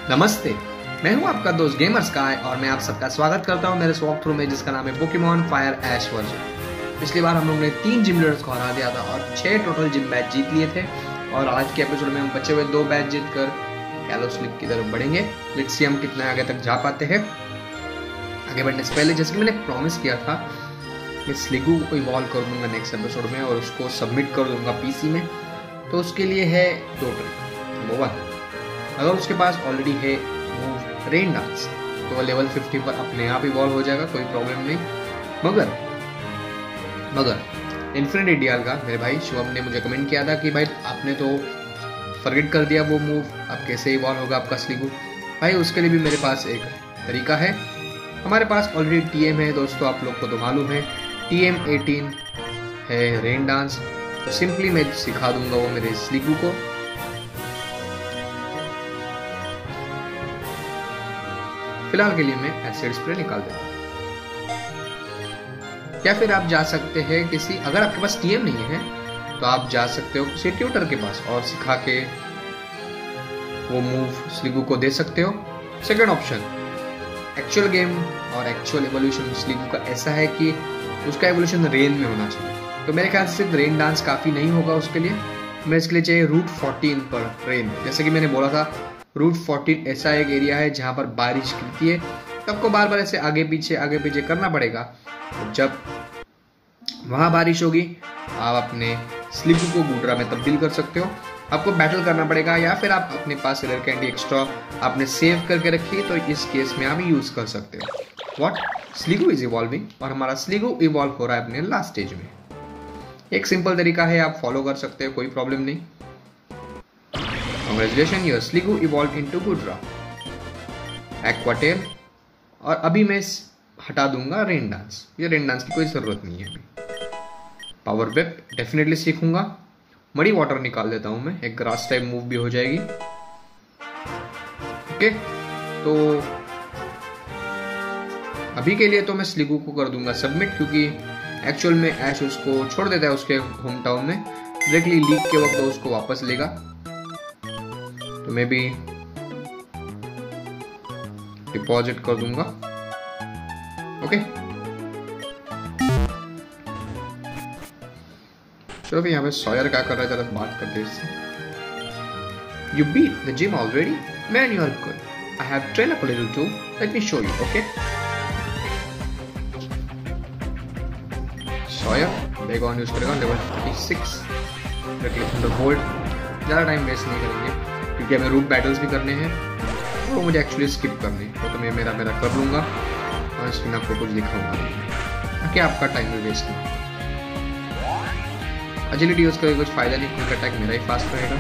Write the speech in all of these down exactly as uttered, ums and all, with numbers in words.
नमस्ते, मैं हूं आपका दोस्त गेमर स्काई और मैं आप सबका स्वागत करता हूं मेरे वॉक थ्रू में जिसका नाम है पोकेमॉन फायर ऐश वर्जन। पिछली बार हम लोग ने तीन जिम लीडर्स को हरा दिया था और छह टोटल जिम मैच जीत लिए थे और आज के एपिसोड में हम बचे हुए दो मैच जीतकर कैलोस लीग की तरफ बढ़ेंगे। लेट्स सी हम कितना आगे तक जा पाते हैं। आगे बढ़ने से पहले जैसे कि मैंने प्रॉमिस किया था कि स्लिगू को इवॉल्व कर दूंगा नेक्स्ट एपिसोड में और उसको सबमिट कर दूंगा पीसी में, तो उसके लिए है दो ट्रिक। नंबर वन, अगर उसके पास ऑलरेडी है मूव रेन डांस तो वो लेवल फिफ्टी पर अपने आप इवॉल्व हो जाएगा, कोई प्रॉब्लम नहीं। मगर मगर इन्फिनिटी डीआर का मेरे भाई शिवम ने मुझे कमेंट किया था कि भाई आपने तो फॉरगेट कर दिया वो मूव, अब कैसे इवॉल्व होगा आपका स्लिगू। भाई उसके लिए भी मेरे पास एक तरीका है। हमारे पास ऑलरेडी टीएम है दोस्तों, आप लोग को तो मालूम है टीएम एटीन है रेन डांस। तो सिंपली मैं सिखा दूंगा वो मेरे स्लिगू को। फिलहाल के लिए मैं एसिड स्प्रे निकाल देता हूँ। या फिर आप जा सकते हैं किसी, अगर आपके पास टीएम नहीं है तो आप जा सकते हो किसी ट्यूटर के पास और सिखा के वो मूव स्लिगू को दे सकते हो। सेकंड ऑप्शन, एक्चुअल गेम और एक्चुअल एवोल्यूशन स्लिगू का ऐसा है कि उसका एवोल्यूशन रेन में होना चाहिए। तो मेरे ख्याल से सिर्फ रेन डांस काफी नहीं होगा उसके लिए, मैं इसके लिए चाहिए रूट फोर्टीन पर रेन। जैसे कि मैंने बोला था रूट फोर्टीन ऐसा एक एरिया है जहां पर बारिश गिरती है, तो आपको बार बार ऐसे आगे पीछे आगे पीछे करना पड़ेगा। तो जब वहां बारिश होगी आप अपने स्लिगू को गुडरा में तब्दील कर सकते हो। आपको बैटल करना पड़ेगा या फिर आप अपने पास रेयर कैंडी एक्स्ट्रा आपने सेव करके रखी है तो इस केस में आप यूज कर सकते हो। व्हाट, स्लिगू इज इवॉल्विंग और हमारा स्लिगू इवॉल्व हो रहा है अपने लास्ट स्टेज में। एक सिंपल तरीका है, आप फॉलो कर सकते हो, कोई प्रॉब्लम नहीं। Congratulations, your Sliggoo evolved into Goodra. Aqua Tail, और अभी मैं हटा दूंगा रेन डांस। ये रेन डांस की कोई जरूरत नहीं है अभी। पावर वेप डेफिनेटली सीखूंगा। मड़ी वाटर निकाल देता हूं मैं, एक ग्रास टाइप मूव भी हो जाएगी। ओके, तो अभी के लिए तो मैं स्लिगू को कर दूंगा सबमिट, क्योंकि एक्चुअल में ऐश उसको छोड़ देता है उसके होम टाउन में, डायरेक्टली लीग के वक्त उसको वापस लेगा। तो मैं भी डिपॉजिट कर दूंगा। ओके, चलो भी यहाँ पे सॉयर क्या कर रहा है जरा बात करते हैं इससे। You beat the gym already? Man, you are good. I have trained up a little too. Let me show you, okay? सॉयर बैग ऑन यूज करेगा लेवल थर्टी सिक्स। थंडरबोल्ट, ज़्यादा टाइम वेस्ट नहीं करेंगे क्योंकि हमें रूट बैटल्स भी करने हैं और वो मुझे एक्चुअली स्किप करने हैं, तो मैं मेरा मेरा कर लूँगा और इसमें आपको कुछ दिखाऊंगा ताकि आपका टाइम भी वेस्ट नहीं। एजिलिटी यूज करके कुछ फायदा नहीं, क्विक अटैक मेरा ही फास्ट रहेगा।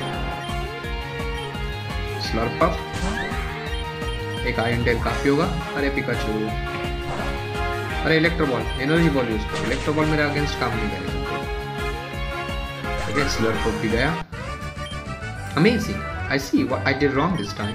स्लर्प अप, एक आयरन टेल काफी होगा। अरे पिकाचू, अरे electro ball, energy ball use करो। इलेक्ट्रो बॉल मेरे अगेंस्ट काम नहीं करेगा। ओके, स्लर्प अप भी गया। Amazing! I see what I did wrong this time.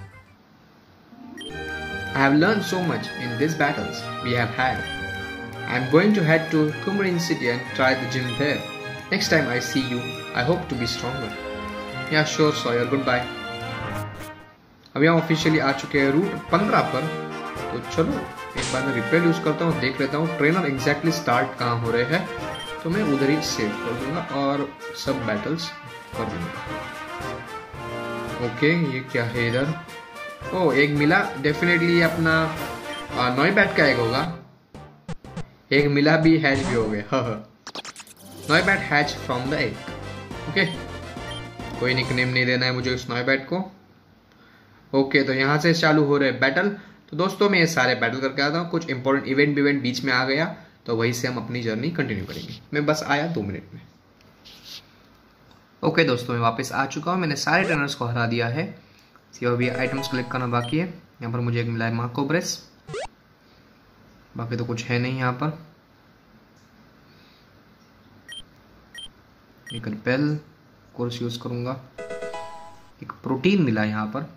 I have learned so much in these battles we have had. I am going to head to Kumarin City and try the gym there. Next time I see you, I hope to be stronger. Yeah, sure, Sawyer. Goodbye. अभी हम officially आ चुके हैं root पंद्रह पर, तो चलो एक बार मैं रिपेयर यूज करता हूँ, देख लेता हूँ ट्रेनर एग्जैक्टली स्टार्ट कहाँ हो रहे हैं, तो मैं उधर ही सेव कर दूंगा और सब बैटल्स कर दूंगा। ओके okay, ये क्या है इधर? ओ एक मिला, डेफिनेटली अपना नॉय बैट का एग होगा। एक मिला भी, हैच भी हो गया। Noibat hatch from the egg. Okay, कोई निकनेम नहीं देना है मुझे उस नॉय बैट को। ओके okay, तो यहाँ से चालू हो रहे बैटल। तो दोस्तों मैं ये सारे बैटल करके आता हूँ, कुछ इंपॉर्टेंट इवेंट इवेंट बीच में आ गया तो वहीं से हम अपनी जर्नी कंटिन्यू करेंगे। मैं बस आया दो मिनट में। ओके okay, दोस्तों मैं वापस आ चुका हूँ, मैंने सारे ट्रेनर्स को हरा दिया है। सिर्फ अभी आइटम्स कलेक्ट करना बाकी है। यहाँ पर मुझे एक मिला है मार्को ब्रेस, बाकी तो कुछ है नहीं यहाँ पर। एक रिपेल कोर्स यूज करूंगा। एक प्रोटीन मिला है यहाँ पर।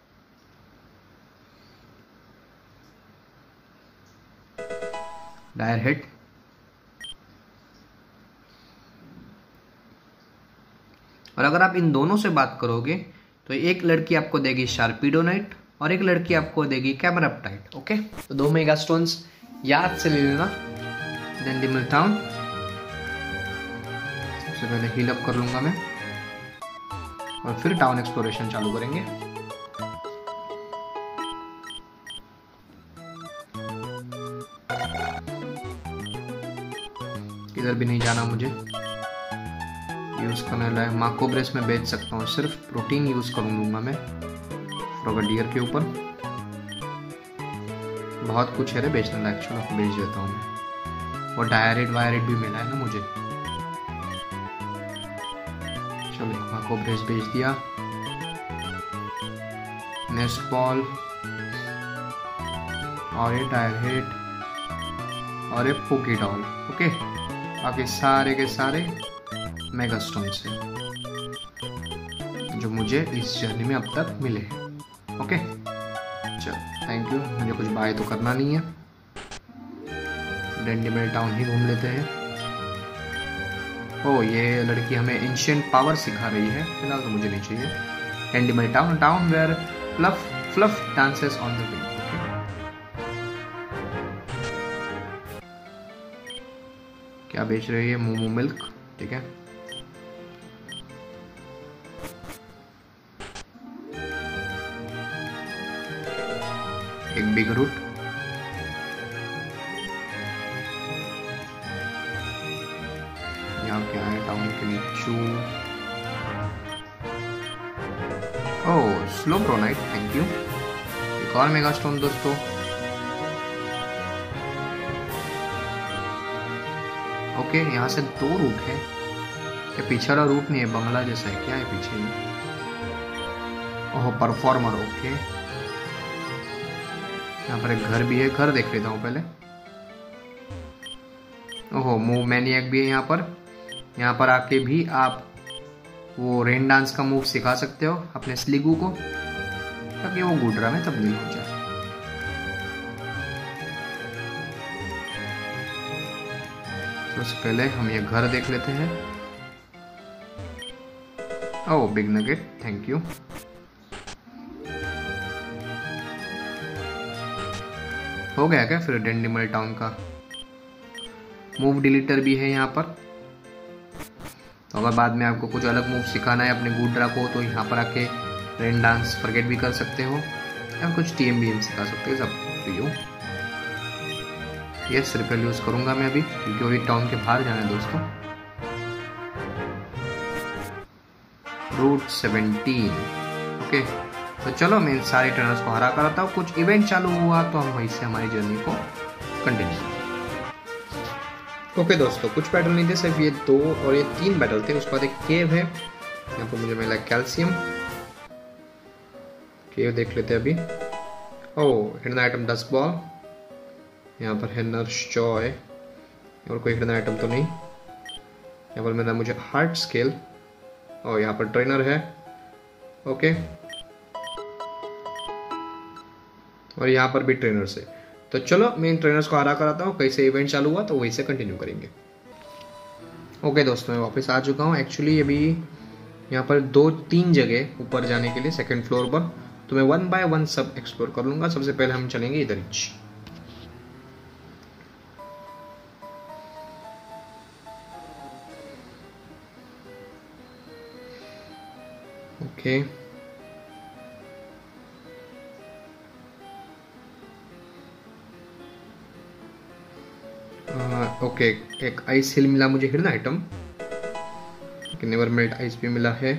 डायर हिट, और अगर आप इन दोनों से बात करोगे तो एक लड़की आपको देगी शार्पीडोनाइट और एक लड़की आपको देगी कैमरप्टाइट। ओके, तो दो मेगा स्टोन्स याद से ले लेना। डेंडिमल टाउन सबसे पहले हील अप कर लूंगा मैं और फिर टाउन एक्सप्लोरेशन चालू करेंगे। इधर भी नहीं जाना मुझे। यूज करने लायक माको ब्रेस में बेच सकता हूँ, सिर्फ प्रोटीन यूज कर लूंगा मैं फ्रॉगडियर के ऊपर। बहुत कुछ है रे बेचने लायक, चलो बेच देता हूँ मैं। और डायरेट वायरेट भी मिला है ना मुझे। चलो माको ब्रेस बेच दिया। नेस्ट बॉल और ये डायरेट और ये पोकी डॉल। ओके, बाकी सारे के सारे मेगा स्टोन्स हैं जो मुझे इस जर्नी में अब तक मिले हैं। ओके चल, थैंक यू। मुझे कुछ बाय तो करना नहीं है, डेंडिमल टाउन ही घूम लेते हैं। ओ, ये लड़की हमें एंशिएंट पावर सिखा रही है, फिलहाल तो मुझे नहीं चाहिए। Dendemille town, town where fluff fluff dances on the wind. क्या बेच रही है? मोमो मिल्क, ठीक है। एक बिग रूट, यहाँ क्या है? टाउन के नीचू। Oh, Slowbronite, thank you. एक और मेगा स्टोन दोस्तों। ओके, यहाँ से दो रूट है। ये पीछे वाला रूट नहीं है, बंगला जैसा है, क्या है पीछे? ओह, परफॉर्मर। ओके, यहाँ पर एक घर भी है, घर देख लेता हूँ पहले। ओहो, मूव मैनियक भी है यहाँ पर। यहाँ पर आके भी आप वो रेन डांस का मूव सिखा सकते हो अपने स्लिगू को, ताकि वो गुडरा में तब्दील हो जाए। सबसे पहले हम ये घर देख लेते हैं। Oh, big nugget, thank you. हो गया क्या फिर डेंडिमल टाउन का? मूव डिलीटर भी है यहाँ पर, तो अगर बाद में आपको कुछ अलग मूव सिखाना है अपने गुडरा को, तो यहाँ पर आके रेन डांस फॉरगेट भी कर सकते हो या कुछ टीएम बीएम सिखा सकते हो, सब तो यू। यस, रिपेल यूज करूंगा मैं अभी, क्योंकि वही टाउन के बाहर जाना है दोस्तों। Root seventeen. ओके, तो चलो मैं इन सारे ट्रेनर्स को हरा कर आता हूँ। कुछ इवेंट चालू हुआ तो हम वहीं से हमारी जर्नी को कंटिन्यू। ओके दोस्तों, कुछ बैटल नहीं थे, सिर्फ ये दो और ये तीन बैटल थे। उसके बाद एक केव है, यहाँ पर मुझे मिला कैल्शियम। केव देख लेते हैं अभी। Oh, hidden item dusk ball, यहाँ पर है नर्स जॉय, और कोई हिडन आइटम तो नहीं। यहाँ पर मिला मुझे हार्ट स्केल, और यहाँ पर ट्रेनर है। ओके, और यहाँ पर भी ट्रेनर्स है। तो चलो मैं इन ट्रेनर्स को हरा कराता हूँ, कैसे इवेंट चालू हुआ तो वहीं से कंटिन्यू करेंगे। ओके दोस्तों, मैं वापस आ चुका हूँ। एक्चुअली अभी यहाँ पर दो तीन जगह ऊपर जाने के लिए सेकंड फ्लोर पर, तो मैं वन बाय वन सब एक्सप्लोर कर लूँगा। सबसे पहले हम चलेंगे इधर ही। ओके, ओके, एक आइस हिल मिला मुझे, hidden item. Never melt ice भी मिला है।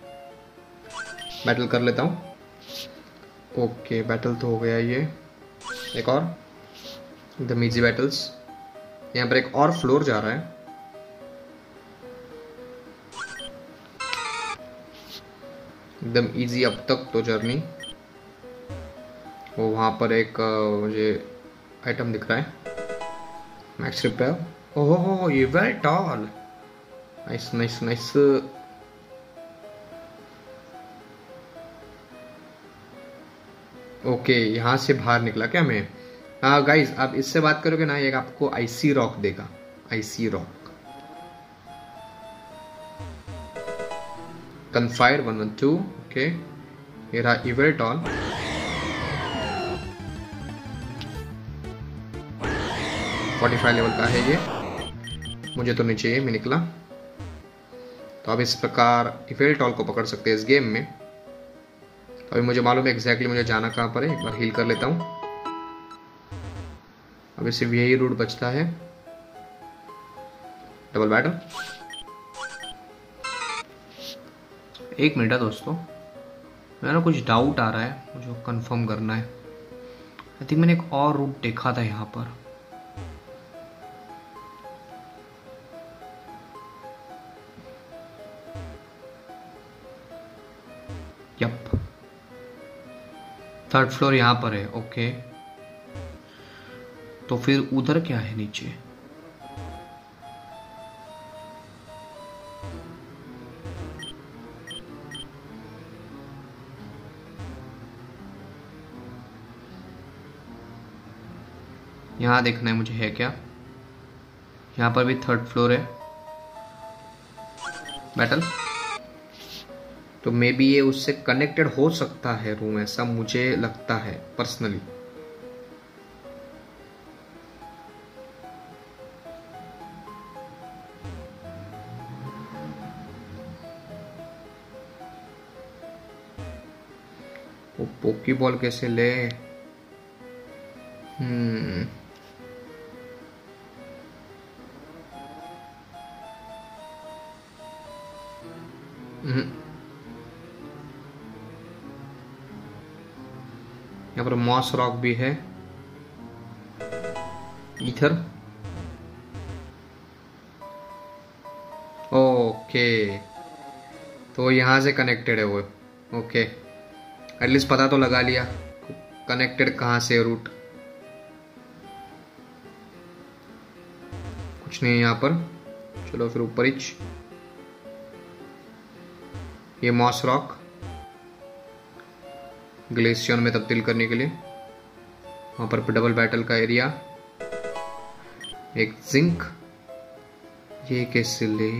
बैटल कर लेता हूँ। ओके, बैटल तो हो गया ये। एक और एकदम इजी बैटल्स। यहाँ पर एक और फ्लोर जा रहा है। एकदम इजी अब तक तो जर्नी। वो वहाँ पर एक मुझे आइटम दिख रहा है, मैक्स रिपेयर। ओहो हो, ये very tall. Nice nice nice. Okay, यहाँ से बाहर निकला क्या मैं? हाँ गाइस, आप इससे बात करोगे ना, एक आपको आईसी रॉक देगा, आईसी रॉक। कन्फायर वन वन टू। ओके, ये रहा इवेल्टॉन। पैंतालीस लेवल का है ये, मुझे तो नहीं चाहिए, मैं निकला। तो अब इस प्रकार इवेल्टॉन को पकड़ सकते हैं इस गेम में। तो अभी मुझे मालूम है एग्जैक्टली मुझे जाना कहाँ पर है। एक बार हील कर लेता हूँ। अभी सिर्फ यही रूट बचता है, डबल बैटल। एक मिनट है दोस्तों, मेरा ना कुछ डाउट आ रहा है, मुझे कंफर्म करना है। आई थिंक मैंने एक और रूट देखा था यहाँ पर। यप, थर्ड फ्लोर यहाँ पर है। ओके, तो फिर उधर क्या है नीचे? यहाँ देखना है मुझे, है क्या? यहाँ पर भी थर्ड फ्लोर है बैटल। तो मे बी ये उससे कनेक्टेड हो सकता है रूम, ऐसा मुझे लगता है पर्सनली। वो पोकी बॉल कैसे ले? हम्म यहाँ पर मॉस रॉक भी है, ईथर। ओके, तो यहाँ से कनेक्टेड है वो। ओके, एटलीस्ट पता तो लगा लिया कनेक्टेड कहाँ से रूट। कुछ नहीं है यहाँ पर। चलो फिर ऊपर ही, ये मॉस रॉक ग्लेशियन में तब्दील करने के लिए। वहां पर डबल बैटल का एरिया, एक जिंक। ये कैसे ले?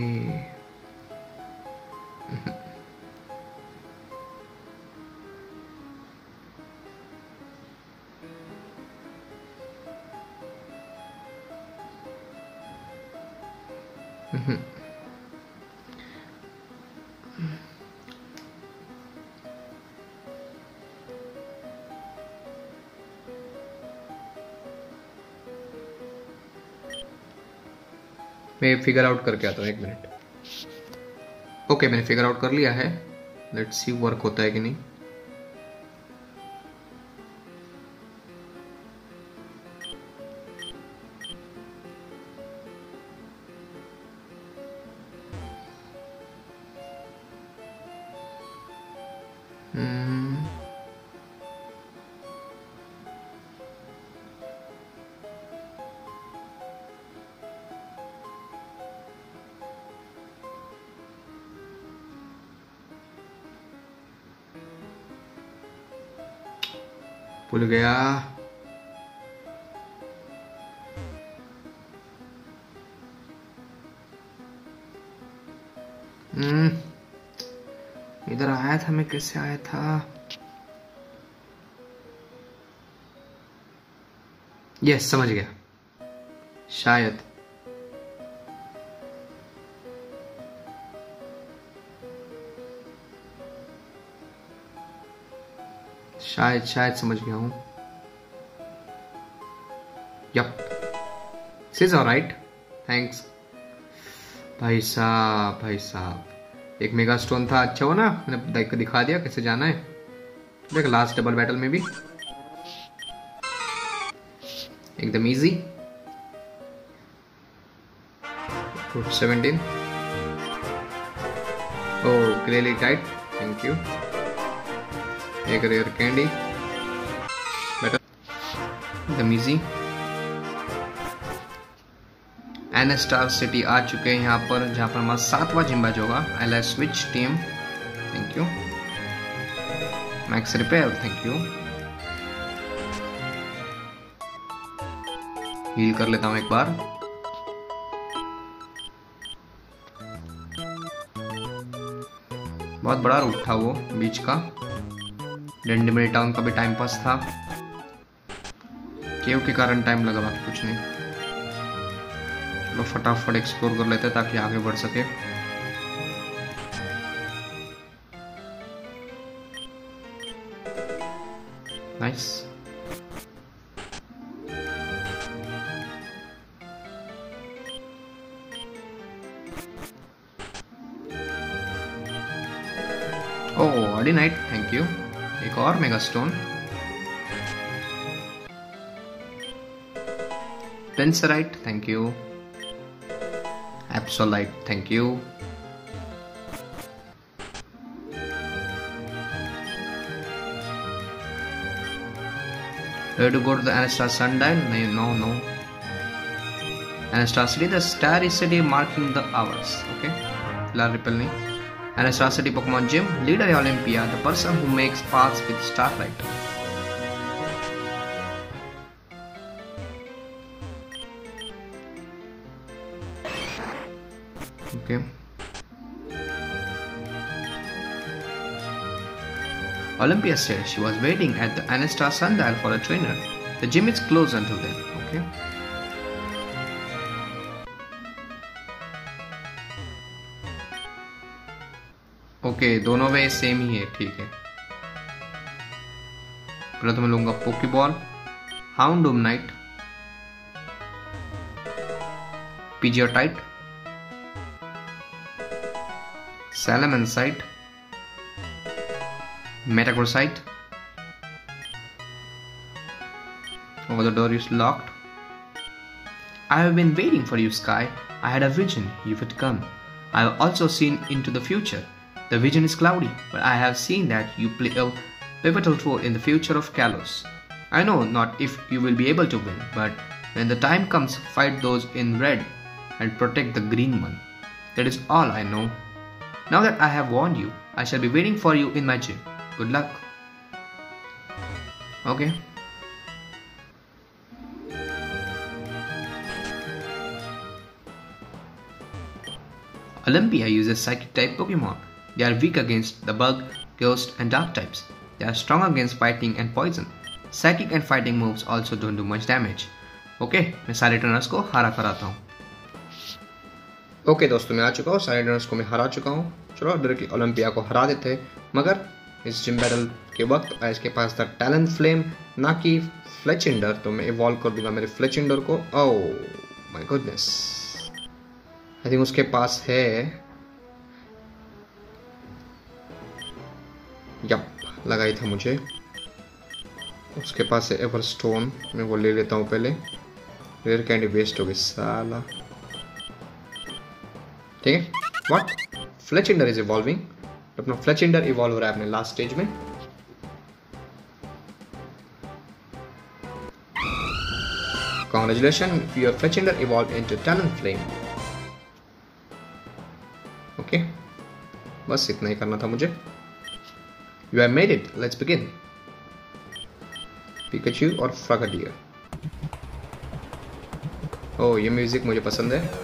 मैं फिगर आउट करके आता हूँ, एक मिनट। ओके, मैंने फिगर आउट कर लिया है। लेट्स सी वर्क होता है कि नहीं। हम्म भूल गया। हम्म इधर आया था मैं, कैसे आया था? यस, समझ गया शायद। शायद शायद समझ गया हूं। Yep, this alright, thanks. भाई साहब भाई साहब, एक मेगा स्टोन था। अच्छा हो ना, मैंने देख दिखा दिया कैसे जाना है। देख, लास्ट डबल बैटल में भी एकदम इजी। सेवनटीन। ओह, ग्रेली टाइट, थैंक यू। एक रेयर कैंडी, बैटल एकदम इजी। एन स्टार सिटी आ चुके हैं यहाँ पर, जहाँ पर हमारा सातवां जिम बैच होगा। एल switch team, thank you. Max repair, thank you. Heal कर लेता हूं एक बार। बहुत बड़ा रूट था वो बीच का। डेंडमरी टाउन का भी टाइम पास था, केव के कारण टाइम लगा, बाकी कुछ नहीं। चलो फटाफट एक्सप्लोर कर लेते हैं ताकि आगे बढ़ सके। नाइस। ओह ऑर्डिनाइट, थैंक यू। एक और मेगा स्टोन। टेंसराइट, thank you. Absolite, thank you. Where to go to the Anastar sundial? No, no. Anastar City, the starry city marking the hours. Okay. La repel nahi. Anastar City Pokemon Gym, leader Olympia, the person who makes paths with starlight. Okay. Olympia said she was waiting at the Anastar sundial for a trainer. The gym is closed until then. Okay. Okay, दोनों वे same ही है, ठीक है। पहले तो मैं लूंगा pokeball, Houndoominite, Pidgeotite, Salamencite, Metagrossite. Oh, the door is locked. I have been waiting for you, Sky. I had a vision you would come. I have also seen into the future. The vision is cloudy, but I have seen that you play a pivotal role in the future of Kalos. I know not if you will be able to win, but when the time comes, fight those in red and protect the green one. That is all I know. Now that I have warned you, I shall be waiting for you in my gym. Good luck. Okay. Olympia uses psychic type Pokemon. They are weak against the bug, ghost and dark types. They are strong against fighting and poison. Psychic and fighting moves also don't do much damage. Okay, मैं सारे trainers को हरा कराता हूँ। Okay okay, दोस्तों मैं आ चुका हूँ, सारे ट्रेनर्स को मैं हरा चुका हूँ। चलो डायरेक्टली ओलंपिया को हरा देते हैं, मगर इस जिम बैटल के वक्त इसके पास था टैलेंट फ्लेम, ना कि फ्लेचिंडर, तो मैं इवॉल्व कर दूंगा मेरे फ्लेचिंडर को। Oh my goodness, I think उसके पास है, यप लगा ही था मुझे, उसके पास है एवरस्टोन। मैं वो ले लेता हूँ पहले, रेयर कैंडी वेस्ट हो गई साला। ठीक है, व्हाट, फ्लेचिंडर इज इवॉल्विंग। अपना फ्लेचिंडर इवॉल्व हो रहा है अपने लास्ट स्टेज में। Congratulations, your Fletchinder evolved into Talonflame. Okay okay. बस इतना ही करना था मुझे। You have made it. Let's begin. Pikachu और Frogadier। ओह ये म्यूजिक मुझे पसंद है।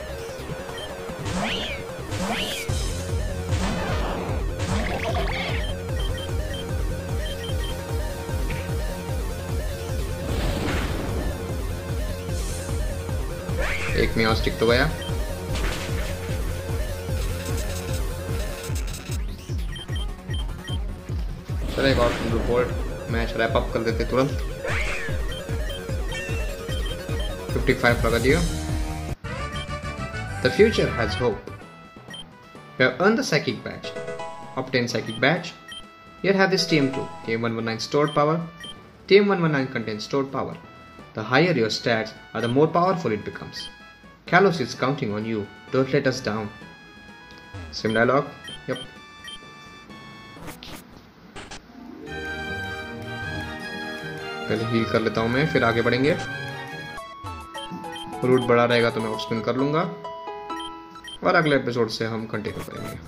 एक मियाओ स्टिक तो गया। चलो एक और रिपोर्ट मैच रैप अप कर देते तुरंत। fifty-five लगा दिया। The future has hope. You have earned the psychic badge. Obtain psychic badge. Here have this T M two. T M one nineteen stored power. T M one nineteen contains stored power. The higher your stats are, the more powerful it becomes. Kalos is counting on you. Don't let us down. Same dialogue. Yep. पहले heal कर लेता हूं मैं, फिर आगे बढ़ेंगे। Root बड़ा रहेगा तो मैं ऑफ स्पिन कर लूंगा और अगले एपिसोड से हम कंटिन्यू करेंगे।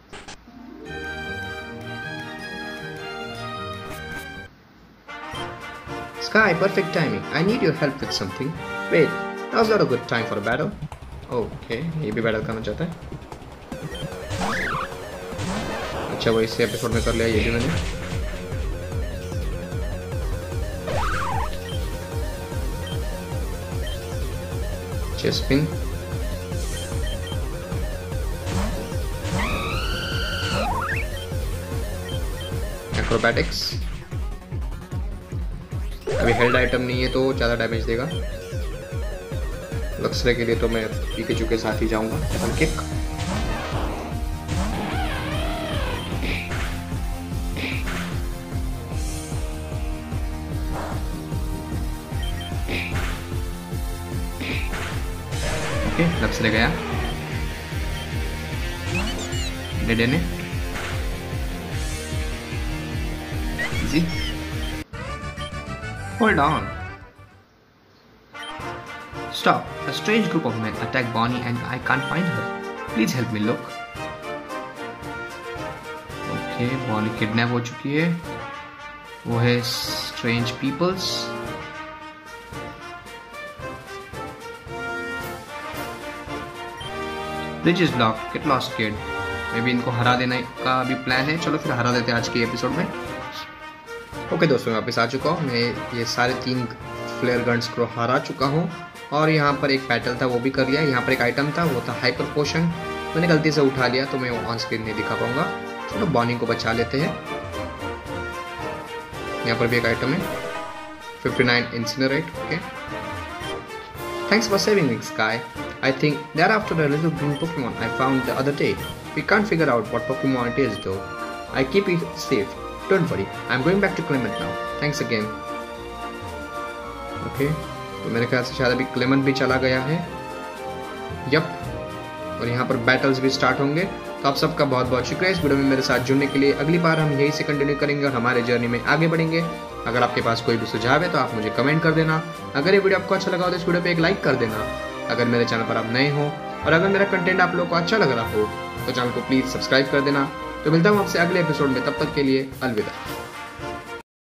Sky, perfect timing. I need your help with something. Wait, now's not a good time for a battle. Okay, ये भी बैटल करना चाहता है। अच्छा वो इस एपिसोड में कर लिया, ये भी मैंने। चेस्पिंग, एक्रोबैटिक्स। अभी हेल्ड आइटम नहीं है तो ज़्यादा डैमेज देगा। लक्सरे के लिए तो मैं पिकाचू के साथ ही जाऊंगा। डबल किक, ओके लक्सरे गया। Dedenne easy, hold on. Stop. A strange group of men attack Bonnie and I can't find her. Please help me look. Okay, Bonnie kidnap हो चुकी है। वो है strange peoples। Bridge is blocked. Get lost, kid. Maybe बी इनको हरा देने का भी प्लान है। चलो फिर हरा देते हैं आज के एपिसोड में। ओके okay, दोस्तों, मैं वापस आ चुका हूँ। मैं ये सारे तीन फ्लेयर गन्स को हरा चुका हूँ और यहाँ पर एक बैटल था वो भी कर लिया। यहाँ पर एक आइटम था वो था हाइपर पोशन, मैंने गलती से उठा लिया तो मैं ऑन स्क्रीन नहीं दिखा पाऊंगा। चलो बॉनी को बचा लेते हैं। यहाँ पर भी एक आइटम है fifty nine incinerate. Okay, thanks for saving me sky. I think they are after a little green Pokemon I found the other day. We can't figure out what Pokemon it is though. I keep it safe. Don't worry, I'm going back to Clement now. Thanks again. Okay, तो मेरे ख्याल से शायद अभी Clement भी चला गया है। यप, और यहाँ पर बैटल्स भी स्टार्ट होंगे। तो आप सबका बहुत बहुत शुक्रिया इस वीडियो में मेरे साथ जुड़ने के लिए। अगली बार हम यही से कंटिन्यू करेंगे और हमारे जर्नी में आगे बढ़ेंगे। अगर आपके पास कोई भी सुझाव है तो आप मुझे कमेंट कर देना। अगर ये वीडियो आपको अच्छा लगा हो तो इस वीडियो पे एक लाइक कर देना। अगर मेरे चैनल पर आप नए हो और अगर मेरा कंटेंट आप लोगों को अच्छा लग रहा हो तो चैनल को प्लीज सब्सक्राइब कर देना। तो मिलता हूँ आपसे अगले एपिसोड में, तब तक के लिए अलविदा।